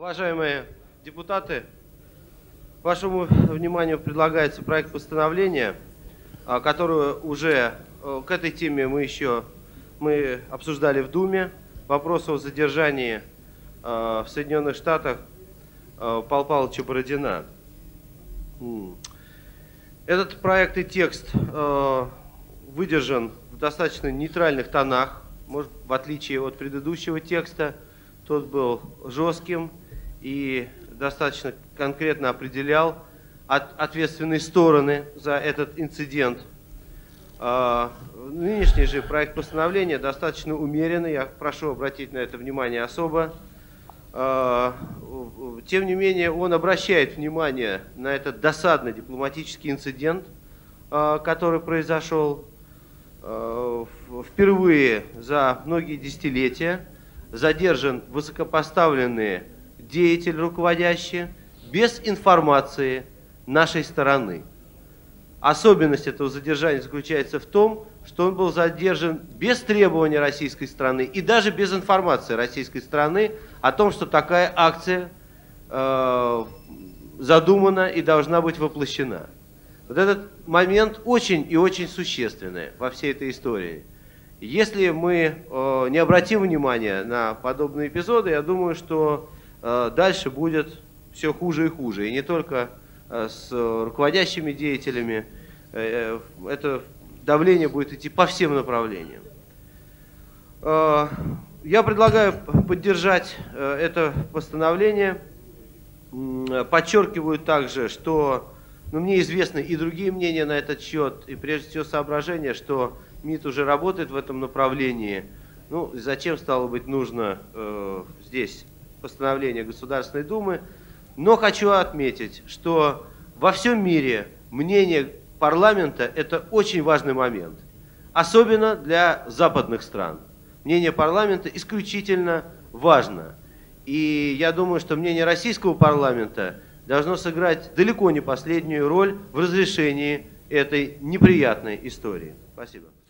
Уважаемые депутаты, вашему вниманию предлагается проект постановления, который уже к этой теме мы обсуждали в Думе. Вопрос о задержании в Соединенных Штатах Павла Павловича Бородина. Этот проект и текст выдержан в достаточно нейтральных тонах, может, в отличие от предыдущего текста. Тот был жестким и достаточно конкретно определял ответственные стороны за этот инцидент. Нынешний же проект постановления достаточно умеренный, я прошу обратить на это внимание особо. Тем не менее, он обращает внимание на этот досадный дипломатический инцидент, который произошел впервые за многие десятилетия. Задержан высокопоставленный деятель, руководящий, без информации нашей стороны. Особенность этого задержания заключается в том, что он был задержан без требования российской стороны и даже без информации российской стороны о том, что такая акция задумана и должна быть воплощена. Вот этот момент очень и очень существенный во всей этой истории. Если мы не обратим внимания на подобные эпизоды, я думаю, что дальше будет все хуже и хуже. И не только с руководящими деятелями. Это давление будет идти по всем направлениям. Я предлагаю поддержать это постановление. Подчеркиваю также, что мне известны и другие мнения на этот счет, и прежде всего соображение, что МИД уже работает в этом направлении. Зачем, стало быть, нужно здесь постановление Государственной Думы? Но хочу отметить, что во всем мире мнение парламента – это очень важный момент. Особенно для западных стран. Мнение парламента исключительно важно. И я думаю, что мнение российского парламента должно сыграть далеко не последнюю роль в разрешении этой неприятной истории. Спасибо.